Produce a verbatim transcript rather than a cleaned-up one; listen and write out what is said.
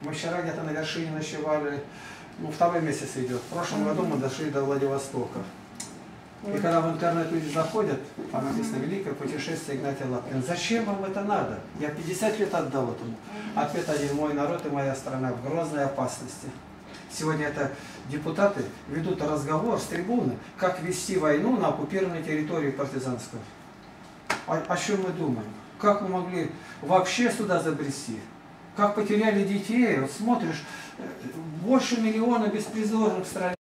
Мы вчера где-то на вершине ночевали, ну, второй месяц идет. В прошлом году мы дошли до Владивостока. И когда в интернет люди заходят, там написано «Великое путешествие Игнатия Лапкина». Зачем вам это надо? Я пятьдесят лет отдал этому. Ответ один: мой народ и моя страна в грозной опасности. Сегодня это депутаты ведут разговор с трибуны, как вести войну на оккупированной территории партизанской. О, о чем мы думаем? Как мы могли вообще сюда забрести? Как потеряли детей? Вот смотришь, больше миллиона беспризорных в стране.